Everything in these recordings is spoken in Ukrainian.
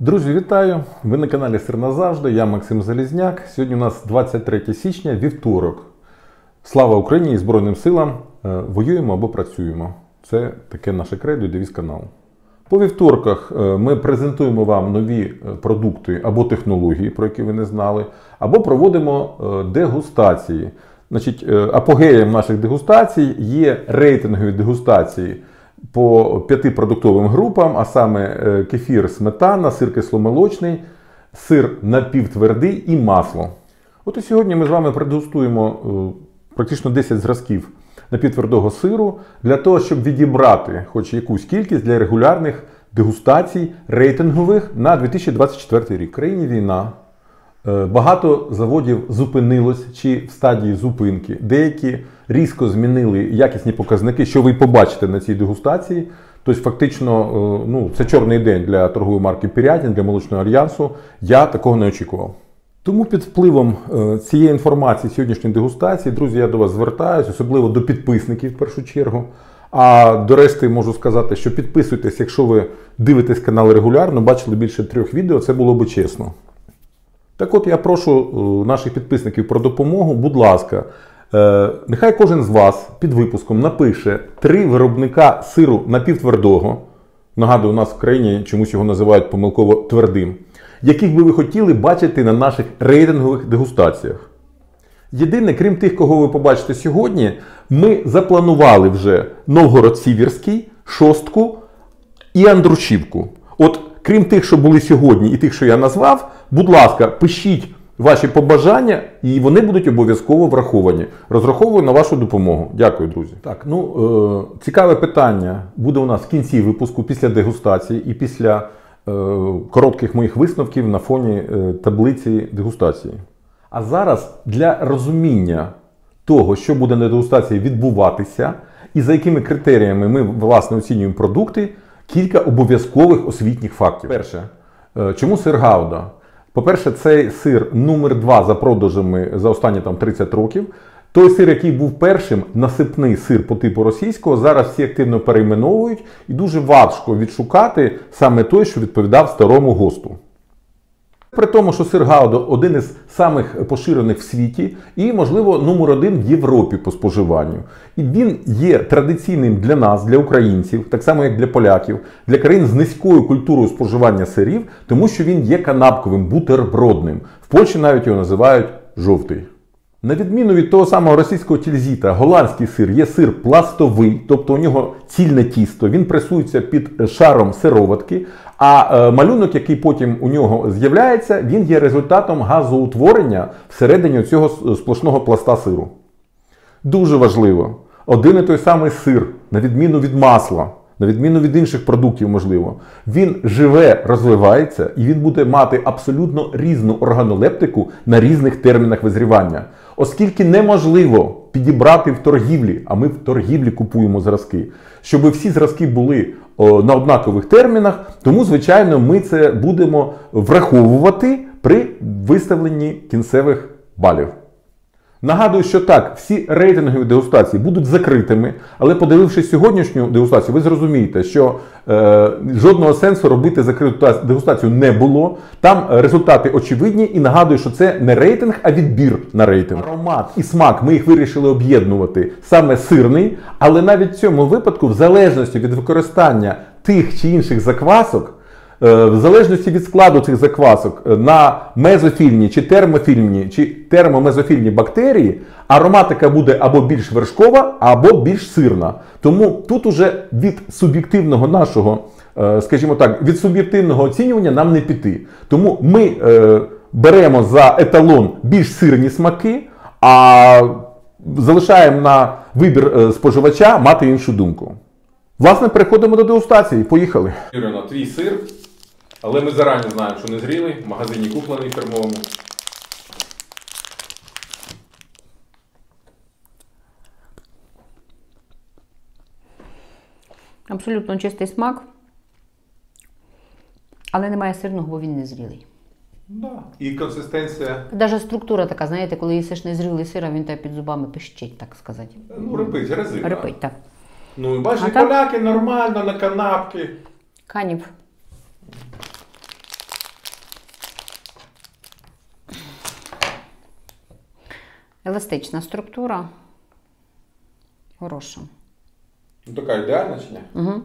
Друзі, вітаю! Ви на каналі Сир назавжди, я Максим Залізняк. Сьогодні у нас 23 січня, вівторок. Слава Україні і Збройним силам! Воюємо або працюємо. Це таке наше кредо і девіз каналу. По вівторках ми презентуємо вам нові продукти або технології, про які ви не знали, або проводимо дегустації. Значить, апогеєм наших дегустацій є рейтингові дегустації по 5 продуктовим групам, а саме кефір, сметана, сир кисломолочний, сир напівтвердий і масло. От і сьогодні ми з вами продегустуємо практично 10 зразків напівтвердого сиру для того, щоб відібрати хоч якусь кількість для регулярних дегустацій рейтингових на 2024 рік. В країні війна. Багато заводів зупинилось чи в стадії зупинки. Деякі різко змінили якісні показники, що ви побачите на цій дегустації. Тобто фактично це чорний день для торгової марки Пірятін, для молочного альянсу. Я такого не очікував. Тому під впливом цієї інформації сьогоднішньої дегустації, друзі, я до вас звертаюся, особливо до підписників в першу чергу. А до решти можу сказати, що підписуйтесь, якщо ви дивитесь канал регулярно, бачили більше 3 відео, це було би чесно. Так от я прошу наших підписників про допомогу, будь ласка, нехай кожен з вас під випуском напише 3 виробника сиру напівтвердого, нагадую, у нас в країні чомусь його називають помилково твердим, яких би ви хотіли бачити на наших рейтингових дегустаціях. Єдине, крім тих, кого ви побачите сьогодні, ми запланували вже Новгород-Сіверський, Шостку і Андрушівку. От крім тих, що були сьогодні і тих, що я назвав, будь ласка, пишіть ваші побажання і вони будуть обов'язково враховані. Розраховую на вашу допомогу. Дякую, друзі. Так, цікаве питання буде у нас в кінці випуску після дегустації і після коротких моїх висновків на фоні таблиці дегустації. А зараз для розуміння того, що буде на дегустації відбуватися і за якими критеріями ми, власне, оцінюємо продукти, кілька обов'язкових освітніх фактів. Перше, чому сир Гауда? По-перше, цей сир номер 2 за продажами за останні 30 років. Той сир, який був першим, насипний сир по типу російського, зараз всі активно перейменовують і дуже важко відшукати саме той, що відповідав старому ГОСТу. При тому, що сир Гауда один із самих поширених в світі і, можливо, номер 1 в Європі по споживанню. І він є традиційним для нас, для українців, так само як для поляків, для країн з низькою культурою споживання сирів, тому що він є канапковим, бутербродним. В Польщі навіть його називають жовтий. На відміну від того самого російського тільзіта, голландський сир є сир пластовий, тобто у нього цільне тісто, він пресується під шаром сироватки, а малюнок, який потім у нього з'являється, він є результатом газоутворення всередині цього сплошного пласта сиру. Дуже важливо, один і той самий сир, на відміну від масла, на відміну від інших продуктів, можливо, він живе, розвивається і він буде мати абсолютно різну органолептику на різних термінах визрівання. Оскільки неможливо підібрати в торгівлі, а ми в торгівлі купуємо зразки, щоб всі зразки були на однакових термінах, тому, звичайно, ми це будемо враховувати при виставленні кінцевих балів. Нагадую, що так, всі рейтингові дегустації будуть закритими, але подивившись сьогоднішню дегустацію, ви зрозумієте, що жодного сенсу робити закриту дегустацію не було. Там результати очевидні і нагадую, що це не рейтинг, а відбір на рейтинг. Аромат і смак, ми їх вирішили об'єднувати саме сирний, але навіть в цьому випадку, в залежності від використання тих чи інших заквасок, в залежності від складу цих заквасок на мезофільні чи термофільні чи термомезофільні бактерії, ароматика буде або більш вершкова, або більш сирна. Тому тут уже від суб'єктивного нашого, скажімо так, від суб'єктивного оцінювання нам не піти. Тому ми беремо за еталон більш сирні смаки, а залишаємо на вибір споживача мати іншу думку. Власне, переходимо до дегустації. Поїхали. Ірина, твій сир, але ми зарані знаємо, що не зрілий, в магазині куплений фірмовому. Абсолютно чистий смак, але немає сирного, бо він не зрілий. Да. І консистенція... Навіть структура така, знаєте, коли їсиш незрілий сир, а він тебе під зубами пищить, так сказати. Репить, резина. Репить, так. Ну, бачите, поляки нормально, на канапки. Канів. Еластична структура. Хороша. Ну, така ідеальна чи ні? Угу.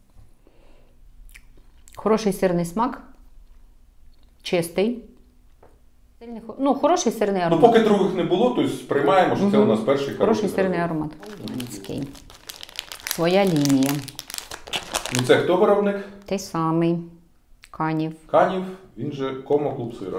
Хороший сирний смак. Чистий. Ну, хороший сирний Ну, аромат. поки других не було, то приймаємо, що це у нас перший Хороший сирний аромат. Волинський. Своя лінія. Ну, це хто виробник? Той самий. Канів. Канів, він же Комо Клуб Сира.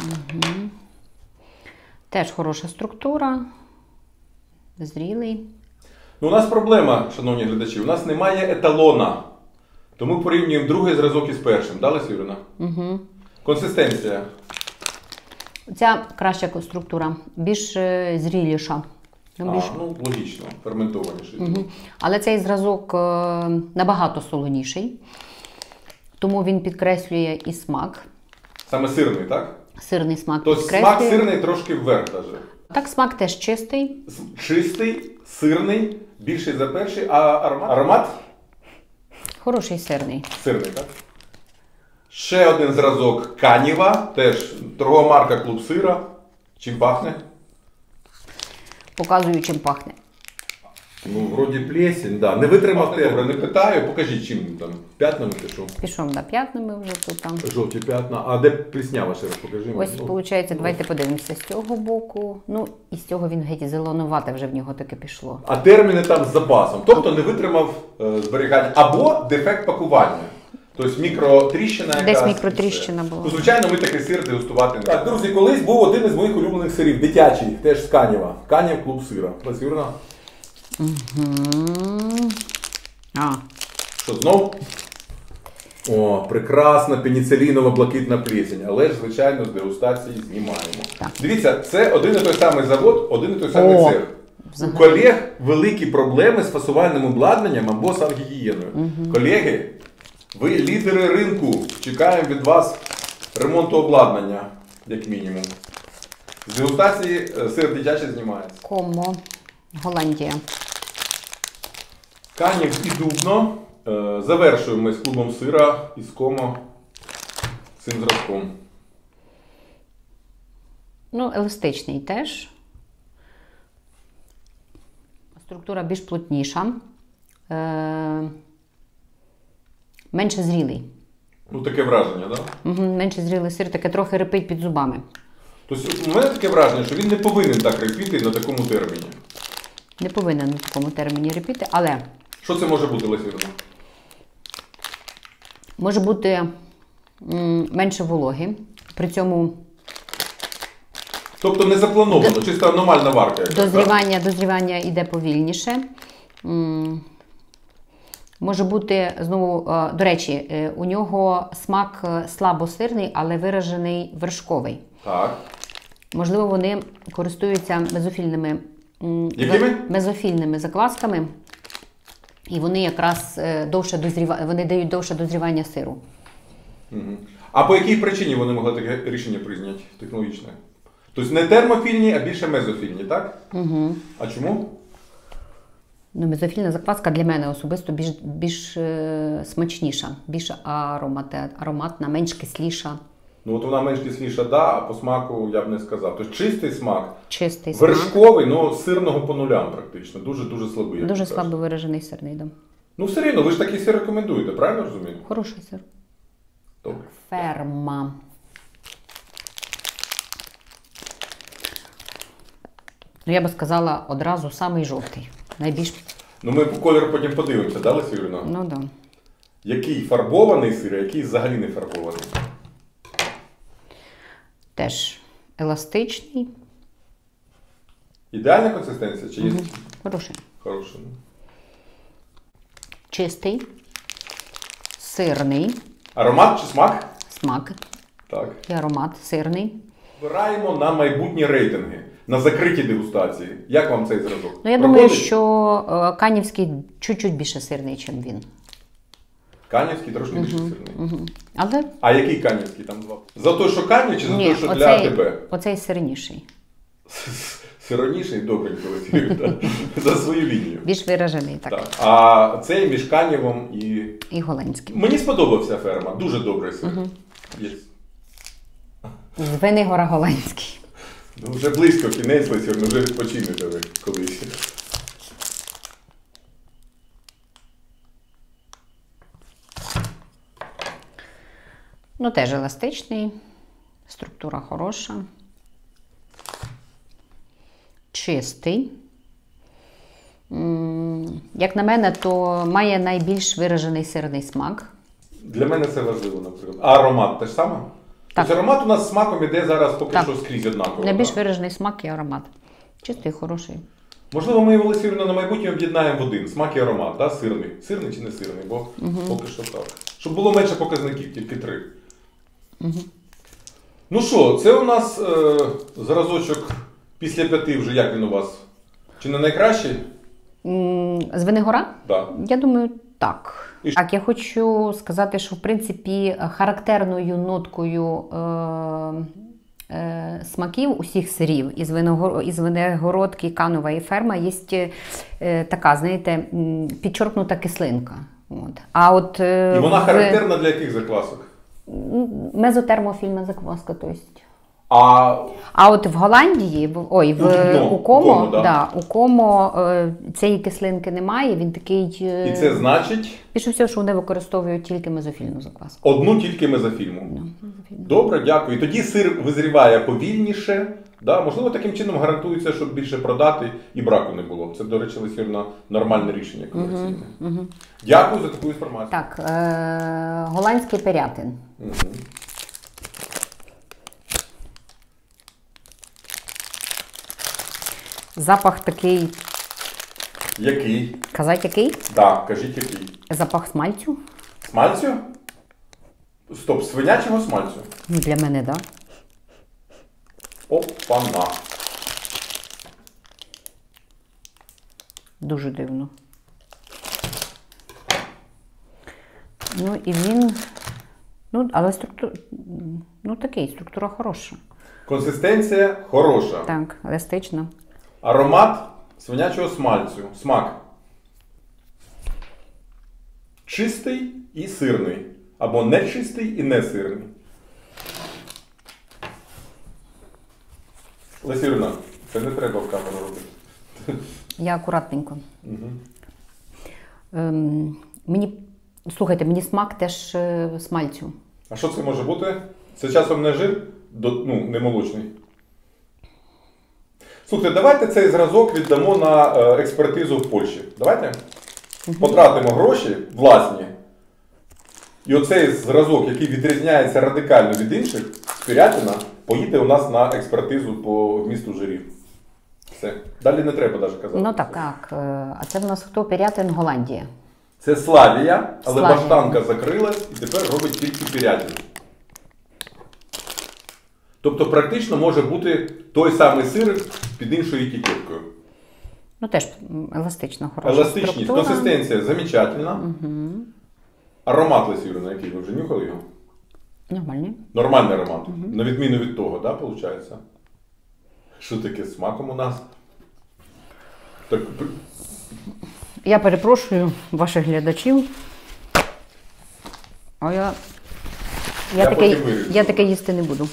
Теж хороша структура. Зрілий. Ну, у нас проблема, шановні глядачі, у нас немає еталона. Тому порівнюємо другий зразок із першим. Да, Леся Юріївна? Угу. Консистенція. Ця краща структура. Більш зріліша. Більш... Ну, логічно, ферментованіший. Угу. Але цей зразок набагато солоніший. Тому він підкреслює і смак. Саме сирний, так? Сирний смак Тобто підкреслює. смак сирний трошки вверх даже. Так, смак теж чистий. Чистий, сирний, більший за перший, а аромат? Аромат? Хороший сирний. Сирний, так? Ще один зразок Канєва, теж торгова марка Клуб Сира. Чим пахне? Показую, чим пахне. Ну, вроді плесень, да. Не витримав добре, не питаю. Покажіть, чим там. П'ятнами пішов? Пішов на п'ятнами вже тут там. Жовті п'ятна. А де пліснява ще раз покажи. Ось, виходить, давайте подивимося з цього боку. Ну, і з цього він геть зеленувате вже в нього таке пішло. А терміни там з запасом. Тобто не витримав зберігання. Або дефект пакування. Тобто мікротріщина якась. Десь мікротріщина була. Ну, звичайно, ми такий сир дегустувати не. Так, друзі, колись був один із моїх улюблених сирів. Дитячий, теж з Канєва. Канєв Клуб Сира. Леся Юріївна? А. Що, знов? О, прекрасна пеніцилінова блакитна плесень. Але ж, звичайно, з дегустації знімаємо. Так. Дивіться, це один і той самий завод, один і той самий цех. Взагалі. У колег великі проблеми з фасувальним обладнанням або сангігієною. Колеги, ви лідери ринку. Чекаємо від вас ремонту обладнання, як мінімум. З дегустації сир дитячий знімається. Комо. Голландія. Канів і Дубно. Завершуємо ми з клубом сира із Комо цим зразком. Ну, еластичний теж. Структура більш плотніша. Менше зрілий. Ну, таке враження, так? Да? Угу, менше зрілий сир, таке трохи рипить під зубами. Тобто, у мене таке враження, що він не повинен так репіти на такому терміні. Не повинен на такому терміні репіти, але Що це може бути, Леся Юріївна? може бути менше вологи. При цьому Тобто не заплановано, чисто аномальна варка. дозрівання йде повільніше. Може бути, знову, до речі, у нього смак слабосирний, але виражений вершковий. Так. Можливо, вони користуються мезофільними, мезофільними заквасками, і вони якраз вони дають довше дозрівання сиру. Угу. А по якій причині вони могли таке рішення прийняти технологічне? Тобто не термофільні, а більше мезофільні, так? Угу. А чому? Ну, мезофільна закваска для мене особисто більш смачніша, більш ароматна, менш кисліша. Ну от вона менш кисліша, да, а по смаку я б не сказав. Тобто чистий смак, Чистий смак. вершковий, ну сирного по нулям практично, дуже-дуже слабий. Дуже слабо виражений сирний дом. Ну все рівно, ви ж такий сир рекомендуєте, правильно розумію? Хороший сир. Добре. Ферма. Ну, я би сказала одразу самий жовтий. Найбільш... Ну ми по кольору потім подивимося, да, Леся Юріївна? Ну, да. Який фарбований сир, а який взагалі не фарбований? Теж еластичний. Ідеальна консистенція чи є? Хороший. Хороша. Чистий. Сирний. Аромат чи смак? Смак. Так. І аромат сирний. Збираємо на майбутні рейтинги, на закриті дегустації. Як вам цей зразок? Ну, я думаю, що канівський чуть-чуть більше сирний, ніж він. Канівський трошки більше сирний. Але... А який канівський? Там два. За те, що канів, чи за Ні, те, що для тебе? Оцей сирніший. Сироніший, добренько, за свою лінію. Більш виражений, так. Так. А цей між Канєвом І голландським. Мені сподобався ферма. Дуже добрий сир. Є. Звенигора голландський. Ну, вже близько кінець, Лесю, ну вже відпочинете ви колись. Ну, теж еластичний, структура хороша. Чистий. Як на мене, то має найбільш виражений сирний смак. Для мене це важливо, наприклад. А аромат теж саме? Так. Тобто аромат у нас з смаком іде зараз поки Так. що скрізь однаково. Найбільш так? виражений смак і аромат. Чистий, хороший. Можливо, ми його, Лесю, на майбутнє об'єднаємо в один. Смак і аромат, да? Сирний. Сирний чи не сирний, бо поки що так. Щоб було менше показників, тільки 3. Ну що, це у нас зразочок після 5 вже, як він у вас? Чи не найкращий? З Винигора? Так. Я думаю, так. І Так, я хочу сказати, що в принципі характерною ноткою смаків усіх сирів із Виногородки, Канова і Ферма є така, знаєте, підчеркнута кислинка. От. А от, І вона характерна для яких заквасок? Мезотермофільна закваска, то есть. А от в Голландії, у Комо цієї кислинки немає, він такий... І це значить? Більше всього, що вони використовують тільки мезофільну закваску. Одну тільки мезофільму. Добре, дякую. І тоді сир визріває повільніше, да? Можливо, таким чином гарантується, щоб більше продати і браку не було. Це, до речі, Лесю, нормальне рішення комерційне. Дякую за таку інформацію. Так, голландський перятин. Запах такий... Який? Казать який? Так, кажіть який. Запах смальцю. Смальцю? Стоп, свинячого смальцю? Ну, для мене, так. Да. Опана. Дуже дивно. Ну, і він... Ну, але структура... Ну, такий, структура хороша. Консистенція хороша. Так, еластична. Аромат свинячого смальцю. Смак. Чистий і сирний. Або нечистий і не сирний. Леся Юріївна, це не треба в камеру робити. Я акуратненько. Мені, слухайте, мені смак теж смальцю. А що це може бути? Це часом не жир, не молочний. Слухайте, давайте цей зразок віддамо на експертизу в Польщі. Давайте? Потратимо гроші власні. І оцей зразок, який відрізняється радикально від інших, Пирятина, поїде у нас на експертизу по вмісту жирів. Все. Далі не треба навіть казати. Ну так. А це в нас хто? Пирятин, Голландія. Це Славія, але Славія. баштанка закрилась і тепер робить тільки Пирятин. Тобто практично може бути той самий сир під іншою етикеткою. Ну теж еластично, хороша Еластичність, структура. консистенція замечательна. Аромат, Леся Юріївна, який? Ви вже нюхали його? Нормальний. Нормальний аромат. На відміну від того, да, виходить? Що таке з смаком у нас? Так... Я перепрошую ваших глядачів. А я таке їсти не буду.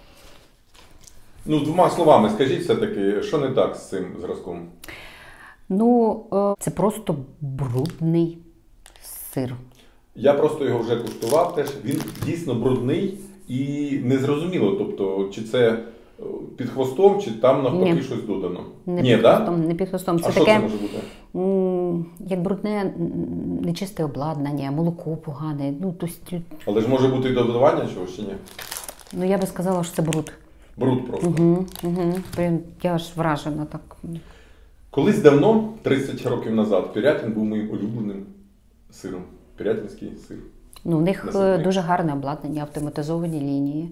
Ну, двома словами, скажіть все-таки, що не так з цим зразком? Ну, це просто брудний сир. Я просто його вже куштував теж. Він дійсно брудний і незрозуміло. Тобто, чи це під хвостом, чи там навпаки щось додано. Не під хвостом. Це а таке, що це може бути? як брудне, нечисте обладнання, молоко погане. Ну, Але ж може бути і додавання чогось, чи ні? Ну, я би сказала, що це бруд. Бруд просто. Прям я аж вражена так. Колись давно, 30 років назад, Пирятин був моїм улюбленим сиром. Пирятинський сир. Ну, у них дуже гарне обладнання, автоматизовані лінії.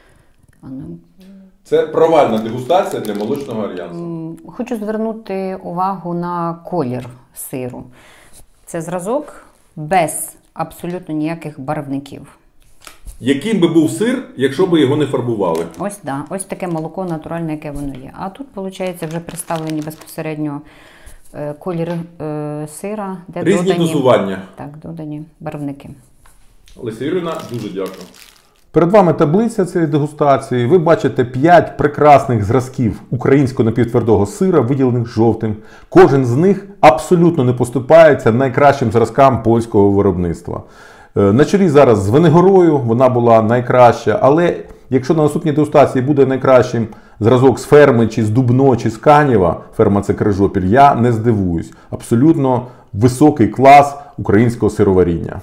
Це провальна дегустація для молочного альянсу. Хочу звернути увагу на колір сиру. Це зразок без абсолютно ніяких барвників. Яким би був сир, якщо б його не фарбували? Ось таке молоко натуральне, яке воно є. А тут, виходить, вже представлені безпосередньо колір сира, де різні дозування. Так, додані барвники. Леся Юріївна, дуже дякую. Перед вами таблиця цієї дегустації. Ви бачите 5 прекрасних зразків українського напівтвердого сира, виділених жовтим. Кожен з них абсолютно не поступається найкращим зразкам польського виробництва. На чолі зараз з Венегорою, вона була найкраща, але якщо на наступній дегустації буде найкращим зразок з Ферми, чи з Дубно, чи з Канєва, Ферма це Крижопіль, я не здивуюсь. Абсолютно високий клас українського сироваріння.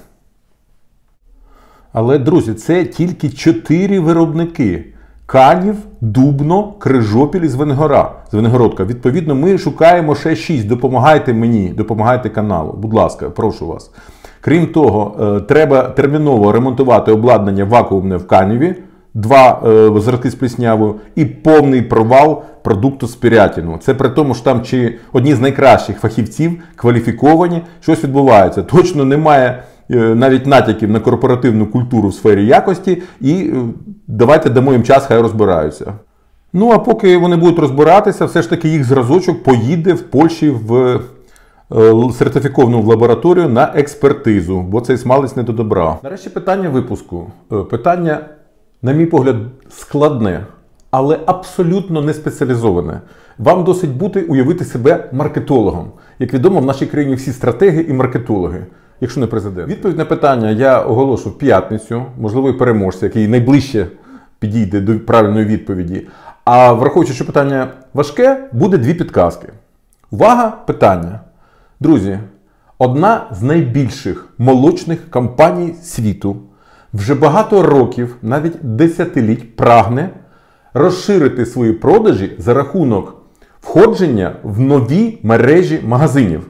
Але, друзі, це тільки 4 виробники. Канів, Дубно, Крижопіль і Звенигородка. Відповідно, ми шукаємо ще 6. Допомагайте мені, допомагайте каналу. Будь ласка, прошу вас. Крім того, треба терміново ремонтувати обладнання вакуумне в Каневі, 2 зразки з пліснявою і повний провал продукту з Пірятіну. Це при тому, що там чи одні з найкращих фахівців, кваліфіковані, щось відбувається. Точно немає навіть натяків на корпоративну культуру в сфері якості, і давайте дамо їм час, хай розбираються. Ну, а поки вони будуть розбиратися, все ж таки їх зразочок поїде в Польщі в сертифіковану лабораторію на експертизу, бо цей смалець не до добра. Нарешті питання випуску. Питання, на мій погляд, складне, але абсолютно не спеціалізоване. Вам досить уявити себе маркетологом. Як відомо, в нашій країні всі стратеги і маркетологи, якщо не президент. Відповідь на питання я оголошу в п'ятницю, можливо, і переможця, який найближче підійде до правильної відповіді. А враховуючи, що питання важке, буде 2 підказки. Увага, питання. Друзі, одна з найбільших молочних компаній світу вже багато років, навіть десятиліть, прагне розширити свої продажі за рахунок входження в нові мережі магазинів.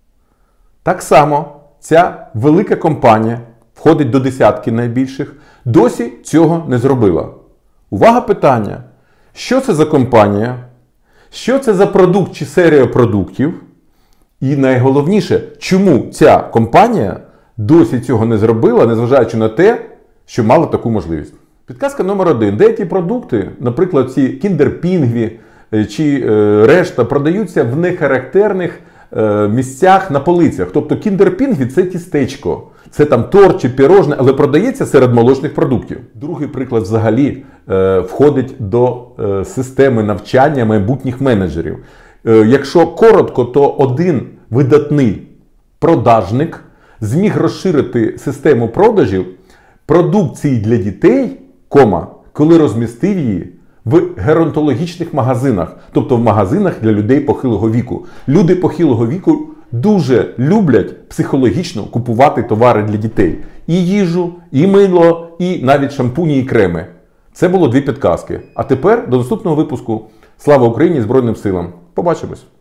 Так само ця велика компанія, входить до десятки найбільших, досі цього не зробила. Увага, питання. Що це за компанія? Що це за продукт чи серія продуктів? І найголовніше, чому ця компанія досі цього не зробила, незважаючи на те, що мала таку можливість? Підказка номер 1. Деякі продукти, наприклад, ці кіндер-пінгві чи решта, продаються в нехарактерних місцях на полицях. Тобто кіндер-пінгві – це тістечко, це там торт чи пірожне, але продається серед молочних продуктів. Другий приклад взагалі входить до системи навчання майбутніх менеджерів. Якщо коротко, то один видатний продажник зміг розширити систему продажів продукції для дітей, коли розмістив її в геронтологічних магазинах, тобто в магазинах для людей похилого віку. Люди похилого віку дуже люблять психологічно купувати товари для дітей. І їжу, і мило, і навіть шампуні і креми. Це було 2 підказки. А тепер до наступного випуску. Слава Україні і Збройним силам! Побачимось!